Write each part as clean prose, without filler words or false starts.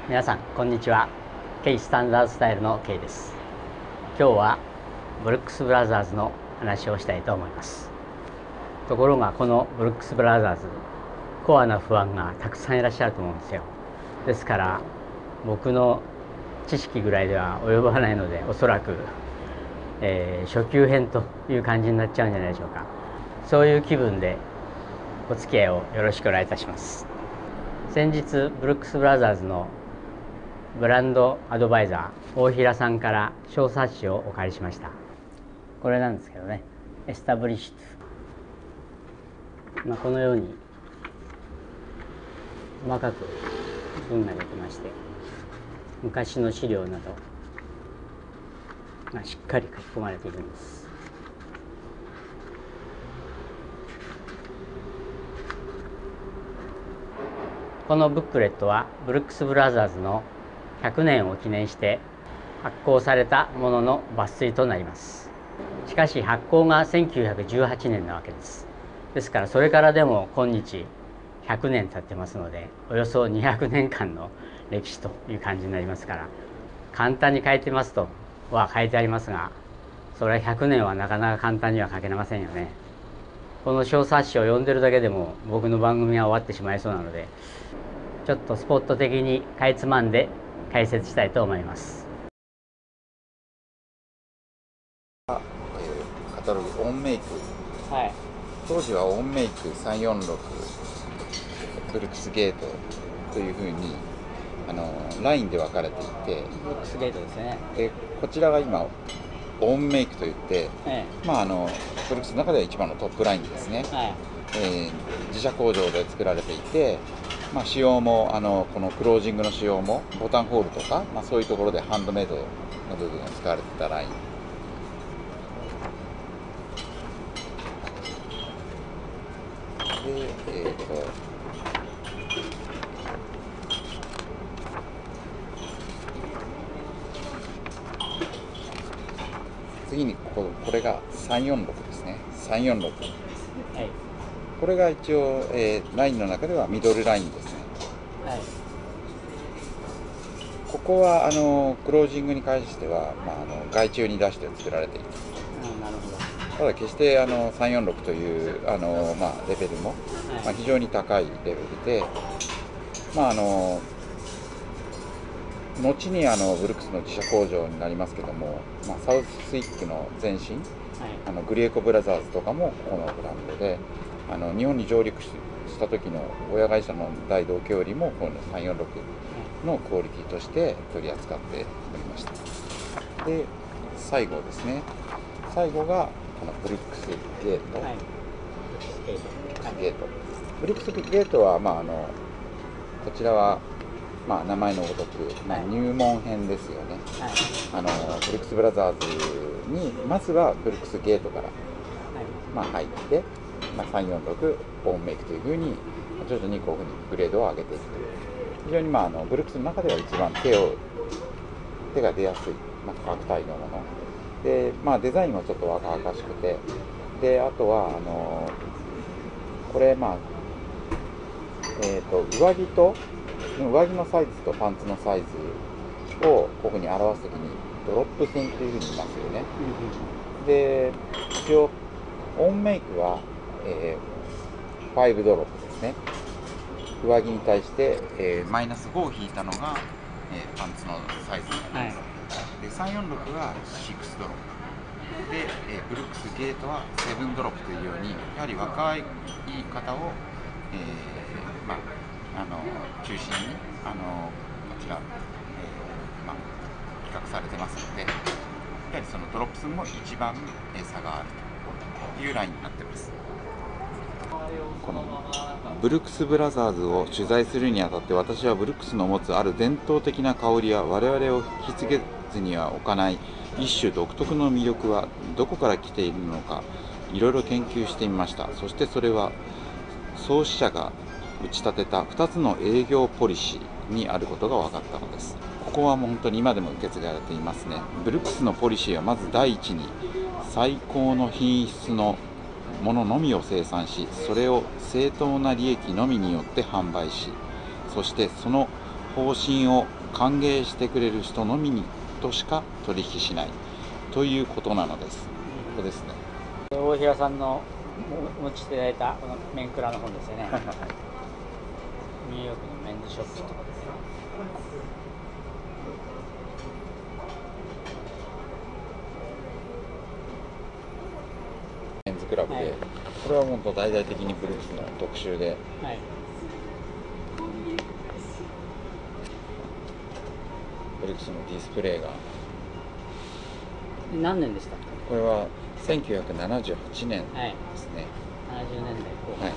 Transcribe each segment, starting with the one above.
皆さんこんにちは。ケイスタンダードスタイルのケイです。今日はブルックスブラザーズの話をしたいと思います。ところがこのブルックスブラザーズ、コアなファンがたくさんいらっしゃると思うんですよ。ですから僕の知識ぐらいでは及ばないので、おそらく、初級編という感じになっちゃうんじゃないでしょうか。そういう気分でお付き合いをよろしくお願いいたします。先日ブルックスブラザーズのブランドアドバイザー大平さんから小冊子をお借りしました。これなんですけどね、エスタブリッシュ、このように細かく文が出てまして、昔の資料などがしっかり書き込まれているんです。このブックレットはブルックスブラザーズの100年を記念して発行されたものの抜粋となります。しかし発行が1918年なわけです。ですからそれからでも今日100年経ってますので、およそ200年間の歴史という感じになりますから、簡単に書いてますとは書いてありますが、それは100年はなかなか簡単には書けませんよね。この小冊子を読んでるだけでも僕の番組は終わってしまいそうなので、ちょっとスポット的にかいつまんで解説したいと思います。 カタログオンメイク、 はい、 当時はオンメイク346ブルックスゲートというふうにラインで分かれていて、 ブルックスゲートですね。 でこちらが今オンメイクといって、ブルックスの中では一番のトップラインですね。自社工場で作られていて、仕様もこのクロージングの仕様もボタンホールとか、そういうところでハンドメイドの部分が使われてたラインで、次にこれが346ですね。346、 はい、 これが一応、ラインの中ではミドルラインですね。 はい、 ここはクロージングに関しては、外注に出して作られています。 なるほど。 ただ決して346というレベルも、非常に高いレベルで、後にブルックスの自社工場になりますけども、サウススイックの前身、グリエコブラザーズとかもこのブランドで、日本に上陸した時の親会社の大同居よりもこの346のクオリティとして取り扱っておりました。で最後ですね、最後がこのブルックスゲート、ブルックスゲートはこちらは名前のごとく、入門編ですよね。ブルックスブラザーズにまずはブルックスゲートから入って、346オンメイクというふうに徐々にこういうふうにグレードを上げていくという、非常にブルックスの中では一番手が出やすい価格帯のもので、デザインもちょっと若々しくて、であとはこれ上着のサイズとパンツのサイズをここに表すときにドロップ線というふうに言いますよね。で一応オンメイクは、5ドロップですね。上着に対して、マイナス5を引いたのが、パンツのサイズになります。で346は6ドロップで、ブルックスゲートは7ドロップというように、やはり若い方を、中心にこちら、比較されてますので、やはりそのドロップ数も一番差があるというラインになっています。このブルックスブラザーズを取材するにあたって、私はブルックスの持つある伝統的な香りや我々を引き継げずには置かない一種独特の魅力はどこから来ているのか、いろいろ研究してみました。そしてそれは創始者が打ち立てた2つの営業ポリシーにあることが分かったのです。ここはもう本当に今でも受け継がれていますね。ブルックスのポリシーはまず第一に最高の品質のもののみを生産し、それを正当な利益のみによって販売し、そしてその方針を歓迎してくれる人のみにとしか取引しないということなのです。ここですね。 大平さんの持ちいただいたこのメンクラの本ですよね。ニューヨークのメンズショップとかですね。 メンズクラブで、 はい、 これはもう大々的にブルックスの特集で、 はい、 ブルックスのディスプレイが何年でしたっけ？ これは1978年はいですね。 70年代後半、 はい、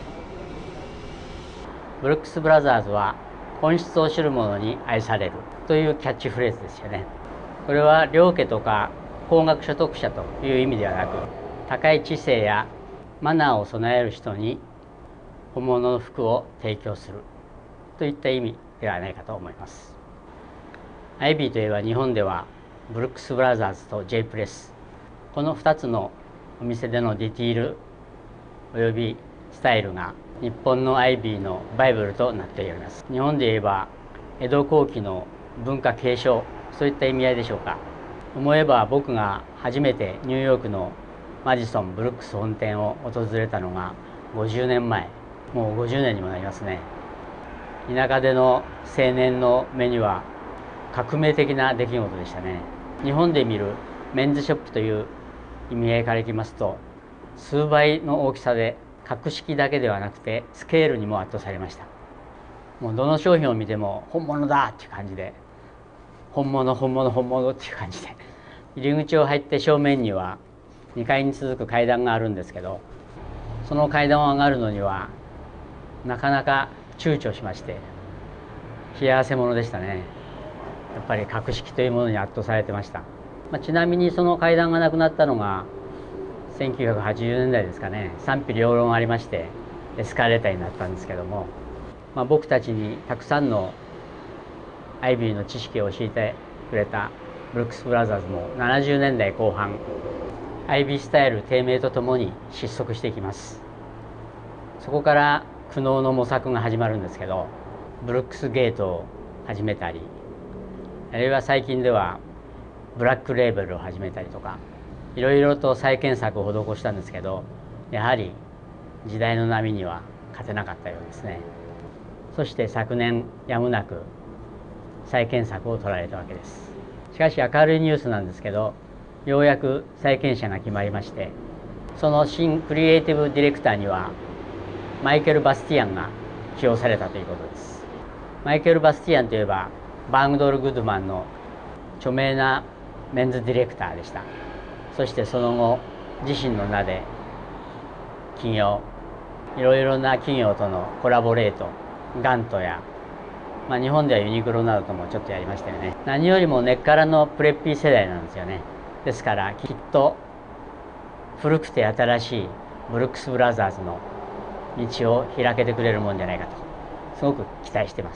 ブルックス・ブラザーズは本質を知る者に愛されるというキャッチフレーズですよね。これは両家とか高額所得者という意味ではなく、高い知性やマナーを備える人に本物の服を提供するといった意味ではないかと思います。アイビーといえば日本ではブルックス・ブラザーズと J プレス、この2つのお店でのディティールおよびスタイルが日本のアイビーのバイブルとなっています。日本で言えば江戸後期の文化継承、そういった意味合いでしょうか。思えば僕が初めてニューヨークのマジソンブルックス本店を訪れたのが50年前、もう50年にもなりますね。田舎での青年の目には革命的な出来事でしたね。日本で見るメンズショップという意味合いからいきますと、数倍の大きさで格式だけではなくてスケールにも圧倒されました。もうどの商品を見ても本物だっていう感じで、本物本物本物っていう感じで、入り口を入って正面には2階に続く階段があるんですけど、その階段を上がるのにはなかなか躊躇しまして、冷や汗ものでしたね。やっぱり格式というものに圧倒されてました。ちなみにその階段がなくなったのが1980年代ですかね。賛否両論ありましてエスカレーターになったんですけども、僕たちにたくさんのアイビーの知識を教えてくれたブルックス・ブラザーズも70年代後半、アイビースタイル低迷とともに失速していきます。そこから苦悩の模索が始まるんですけど、ブルックスゲートを始めたり、あるいは最近ではブラックレーベルを始めたりとか、いろいろと再建策を施したんですけど、やはり時代の波には勝てなかったようですね。そして昨年やむなく再建策を取られたわけです。しかし明るいニュースなんですけど、ようやく再建者が決まりまして、その新クリエイティブディレクターにはマイケル・バスティアンが起用されたということです。マイケル・バスティアンといえばバングドル・グッドマンの著名なメンズディレクターでした。そしてその後自身の名で企業、いろいろな企業とのコラボレート、ガントや、日本ではユニクロなどともちょっとやりましたよね。何よりも根っからのプレッピー世代なんですよね。ですからきっと古くて新しいブルックス・ブラザーズの道を開けてくれるもんじゃないかと、すごく期待しています。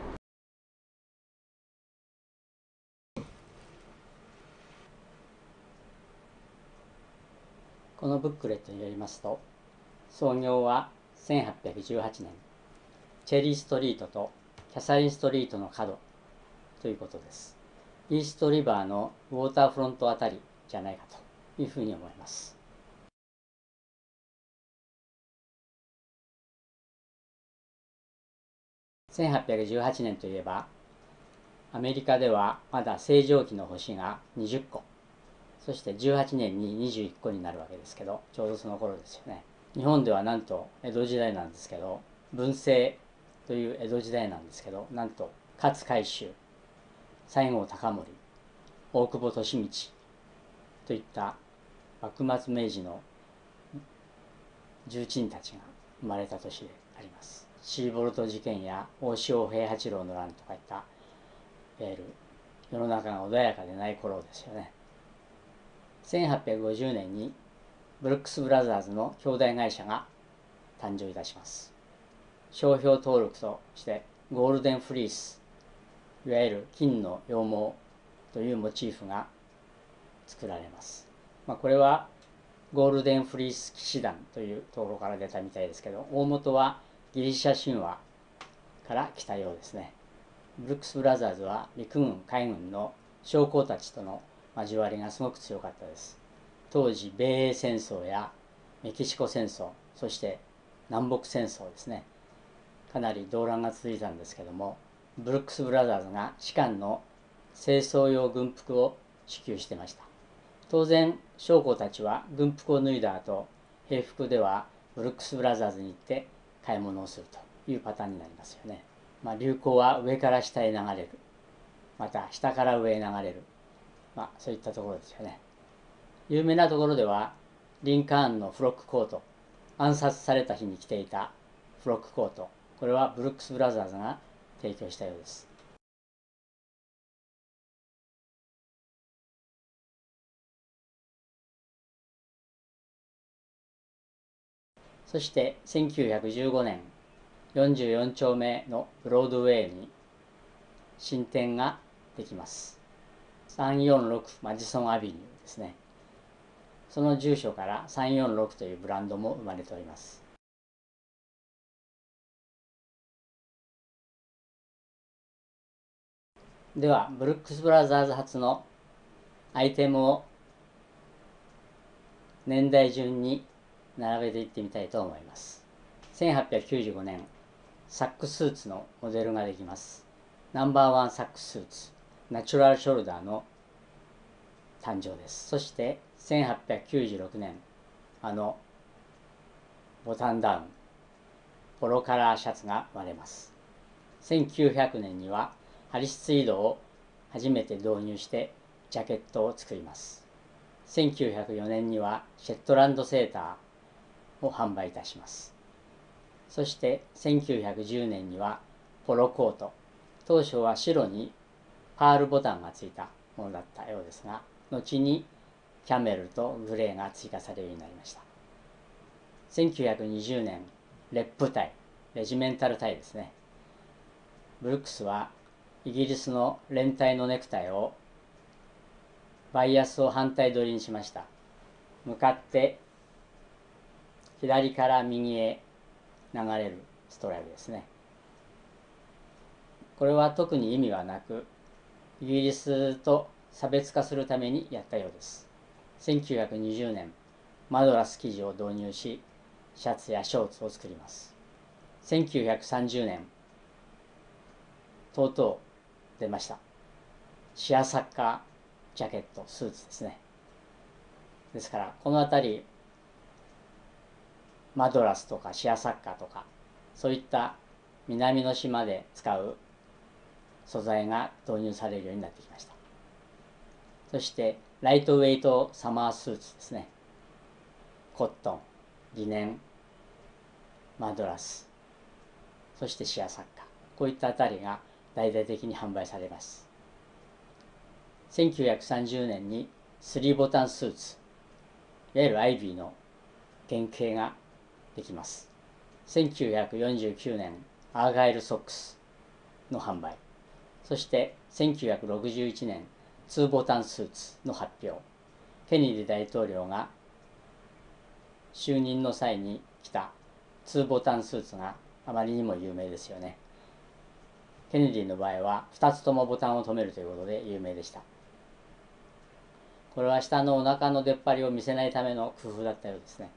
このブックレットによりますと、創業は1818年、チェリーストリートとキャサリンストリートの角ということです。イーストリバーのウォーターフロントあたりじゃないかというふうに思います。1818年といえば、アメリカではまだ星条旗の星が20個、そして18年に21個になるわけですけど、ちょうどその頃ですよね。日本ではなんと江戸時代なんですけど、文政という江戸時代なんですけど、なんと勝海舟、西郷隆盛、大久保利通といった幕末明治の重鎮たちが生まれた年であります。シーボルト事件や大塩平八郎の乱とかいった、いわゆる世の中が穏やかでない頃ですよね。1850年にブルックス・ブラザーズの兄弟会社が誕生いたします。商標登録としてゴールデンフリース、いわゆる金の羊毛というモチーフが作られます。これはゴールデンフリース騎士団というところから出たみたいですけど、大元はギリシャ神話から来たようですね。 ブルックス・ブラザーズは陸軍海軍の将校たちとの交わりがすごく強かったです。当時米英戦争やメキシコ戦争、そして南北戦争ですね、かなり動乱が続いたんですけども、ブルックス・ブラザーズが士官の清掃用軍服を支給していました。当然将校たちは軍服を脱いだ後、兵服ではブルックス・ブラザーズに行って買い物をするというパターンになりますよね。流行は上から下へ流れる、また下から上へ流れる、そういったところですよね。有名なところではリンカーンのフロックコート、暗殺された日に着ていたフロックコート、これはブルックス・ブラザーズが提供したようです。そして1915年44丁目のブロードウェイに新店ができます。346マジソンアビニューですね。その住所から346というブランドも生まれております。ではブルックス・ブラザーズ発のアイテムを年代順に並べていってみたいと思います。1895年サックスーツのモデルができます。ナンバーワンサックスーツナチュラルショルダーの誕生です。そして1896年ボタンダウンポロカラーシャツが生まれます。1900年にはハリスツイードを初めて導入してジャケットを作ります。1904年にはシェットランドセーターを販売いたします。そして1910年にはポロコート、当初は白にパールボタンがついたものだったようですが、後にキャメルとグレーが追加されるようになりました。1920年レップタイ、レジメンタルタイですね。ブルックスはイギリスの連隊のネクタイをバイアスを反対取りにしました。向かって左から右へ流れるストライプですね。これは特に意味はなく、イギリスと差別化するためにやったようです。1920年マドラス生地を導入し、シャツやショーツを作ります。1930年とうとう出ました。シアサッカージャケットスーツですね。ですからこの辺りマドラスとかシアサッカーとかそういった南の島で使う素材が導入されるようになってきました。そしてライトウェイトサマースーツですね。コットン、リネン、マドラス、そしてシアサッカー、こういったあたりが大々的に販売されます。1930年に3ボタンスーツ、いわゆるアイビーの原型ができます。1949年アーガイルソックスの販売、そして1961年2ボタンスーツの発表。ケネディ大統領が就任の際に着た2ボタンスーツがあまりにも有名ですよね。ケネディの場合は2つともボタンを留めるということで有名でした。これは下のお腹の出っ張りを見せないための工夫だったようですね。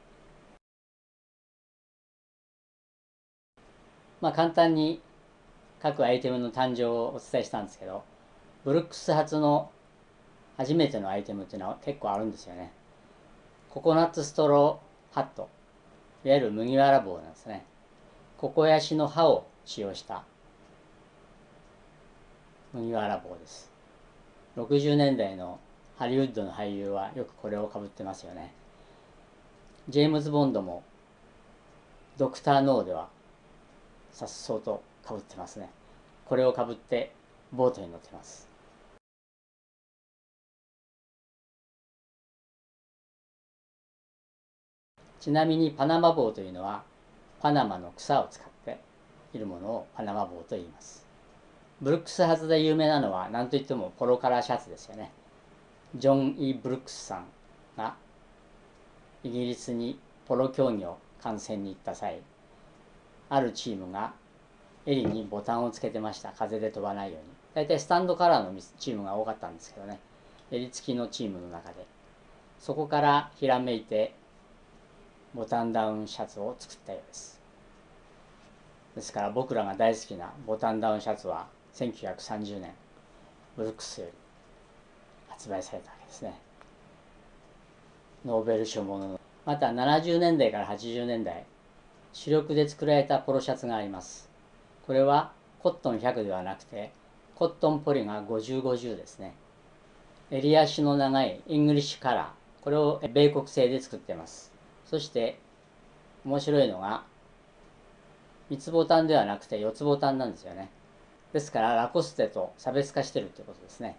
簡単に各アイテムの誕生をお伝えしたんですけど、ブルックス発の初めてのアイテムっていうのは結構あるんですよね。ココナッツストローハット、いわゆる麦わら帽なんですね。ココヤシの葉を使用した麦わら帽です。60年代のハリウッドの俳優はよくこれをかぶってますよね。ジェームズ・ボンドもドクター・ノーではさっそうとかぶってますね。これをかぶってボートに乗ってます。ちなみにパナマ帽というのはパナマの草を使っているものをパナマ帽と言います。ブルックス発で有名なのは何といってもポロカラーシャツですよね。ジョン・イー・ブルックスさんがイギリスにポロ競技を観戦に行った際、あるチームが襟にボタンをつけてました。風で飛ばないように。大体スタンドカラーのチームが多かったんですけどね、襟付きのチームの中でそこからひらめいてボタンダウンシャツを作ったようです。ですから僕らが大好きなボタンダウンシャツは1930年ブルックスより発売されたわけですね。ノーベル賞ものの。また70年代から80年代主力で作られたポロシャツがあります。これはコットン100ではなくてコットンポリが5050ですね。襟足の長いイングリッシュカラー、これを米国製で作っています。そして面白いのが3つボタンではなくて4つボタンなんですよね。ですからラコステと差別化してるということですね。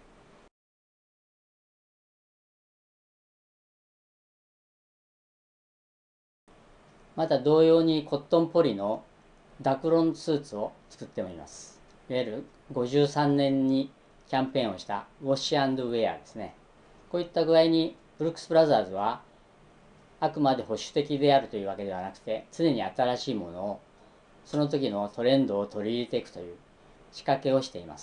また同様にコットンポリのダクロンスーツを作ってもいます。いわゆる53年にキャンペーンをしたウォッシュ&ウェアですね。こういった具合にブルックスブラザーズはあくまで保守的であるというわけではなくて、常に新しいものをその時のトレンドを取り入れていくという仕掛けをしています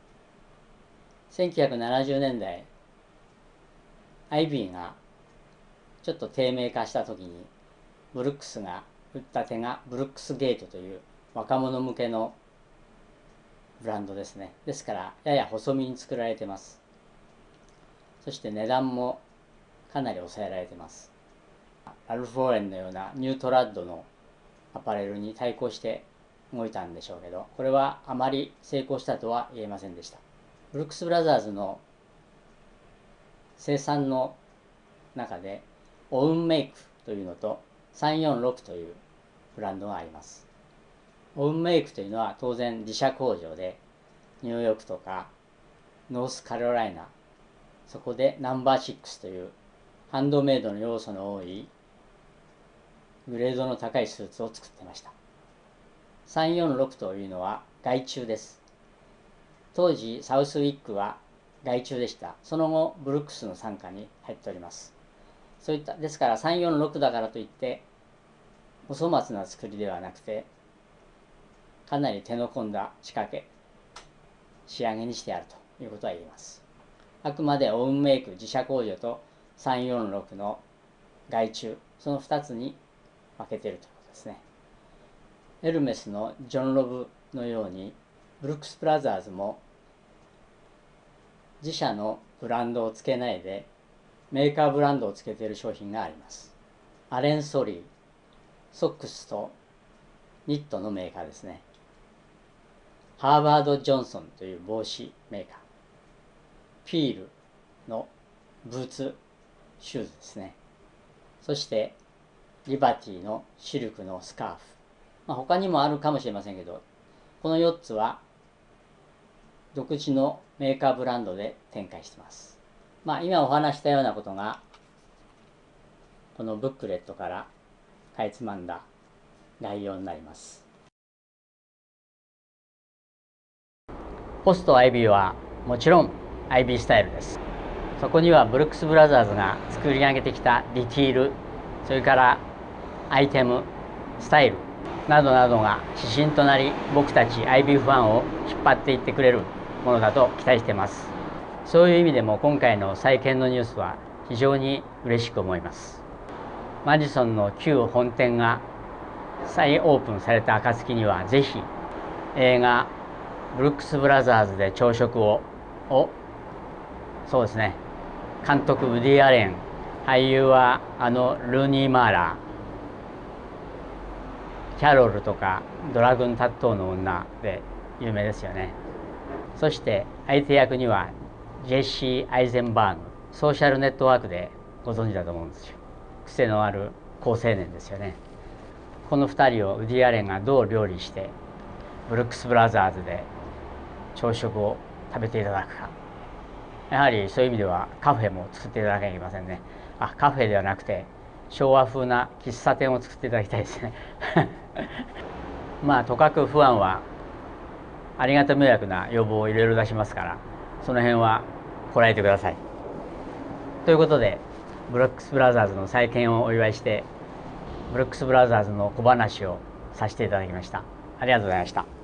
。1970年代アイビーがちょっと低迷化した時にブルックスが打った手がブルックスゲートという若者向けのブランドですね。ですからやや細身に作られています。そして値段もかなり抑えられています。ラルフ・ローレンのようなニュートラッドのアパレルに対抗して動いたんでしょうけど、これはあまり成功したとは言えませんでした。ブルックス・ブラザーズの生産の中でオウンメイクというのと346というブランドがあります。オウンメイクというのは当然自社工場でニューヨークとかノースカロライナ、そこでナンバー6というハンドメイドの要素の多いグレードの高いスーツを作っていました。346というのは外注です。当時サウスウィックは外注でした。その後ブルックスの傘下に入っております。そういったですから346だからといってお粗末な作りではなくて、かなり手の込んだ仕掛け仕上げにしてあるということは言えます。あくまでオウンメイク自社工場と346の外注、その2つに分けているということですね。エルメスのジョン・ロブのようにブルックス・ブラザーズも自社のブランドをつけないでメーカーブランドをつけている商品があります。アレン・ソリー、ソックスとニットのメーカーですね。ハーバード・ジョンソンという帽子メーカー、ピールのブーツシューズですね。そしてリバティのシルクのスカーフ、他にもあるかもしれませんけど、この4つは独自のメーカーブランドで展開しています。今お話したようなことがこのブックレットからかいつまんだ概要になります。ポスト IB はもちろん IB スタイルです。そこにはブルックス・ブラザーズが作り上げてきたディティール、それからアイテム、スタイルなどなどが指針となり、僕たち IB ファンを引っ張っていってくれるものだと期待しています。そういう意味でも今回の再建のニュースは非常に嬉しく思います。マディソンの旧本店が再オープンされた暁にはぜひ映画ブルックス・ブラザーズで朝食をそうですね、監督ウディ・アレン、俳優はルーニー・マーラー、キャロルとかドラグンタットーの女で有名ですよね。そして相手役にはジェシー・アイゼンバーグ、ソーシャルネットワークでご存知だと思うんですよ。癖のある好青年ですよね。この2人をウディ・アレンがどう料理してブルックス・ブラザーズで朝食を食べていただくか、やはりそういう意味ではカフェも作っていただければいけませんね。カフェではなくて昭和風な喫茶店を作っていただきたいですねとかくファンはありがた迷惑な要望をいろいろ出しますから、その辺はこらえてください。ということでブルックス・ブラザーズの再建をお祝いしてブルックス・ブラザーズの小話をさせていただきました。ありがとうございました。